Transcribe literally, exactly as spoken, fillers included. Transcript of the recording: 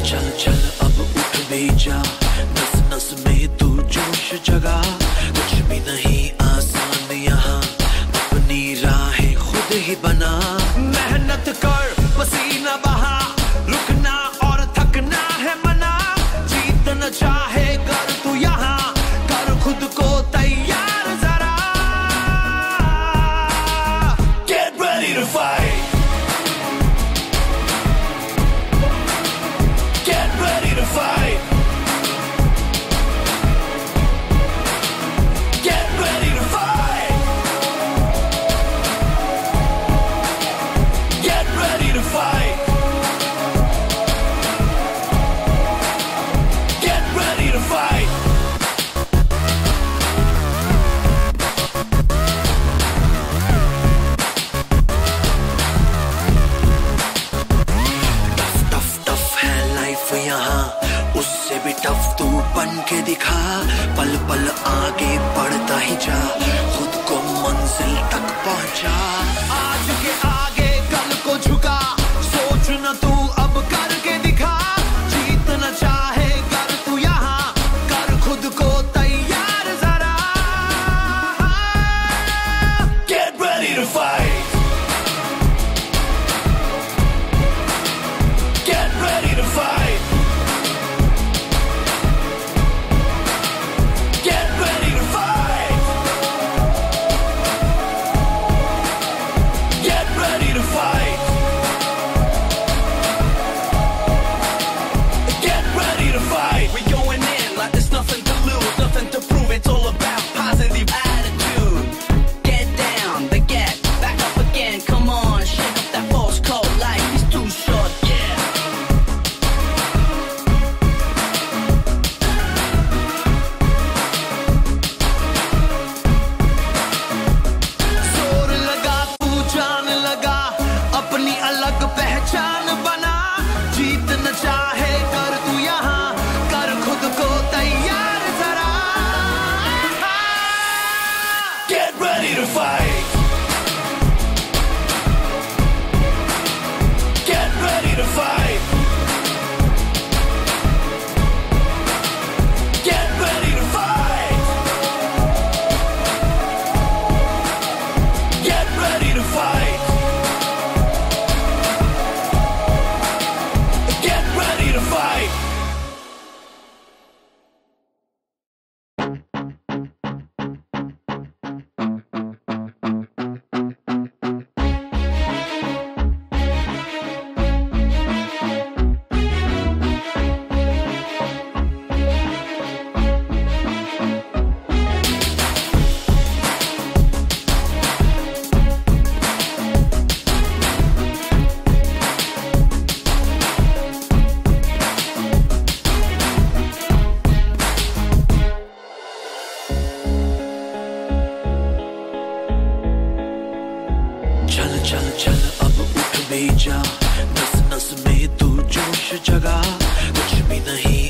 चल चल अब उठ भी जा, नस नस में तू जोश जगा। कुछ भी नहीं आसान यहाँ, अपनी राहें खुद ही बना। मेहनत कर पसीना बहा, रुकना और थकना है मना। जीतना चाहे कर तू यहाँ, कर खुद को तैयार जरा। Get ready to fight. उससे भी टफ तू बन के दिखा, पल पल आगे बढ़ता ही जा, खुद को मंजिल तक पहुंचा। आज के आगे कल को झुका, सोच न तू अब करके दिखा। जीतना चाहे कर तू यहाँ, कर खुद को तैयार जरा। Get ready to fight. Get ready to fight. चल चल अब उठ भी जा, नस नस में तू जोश जगा। कुछ भी नहीं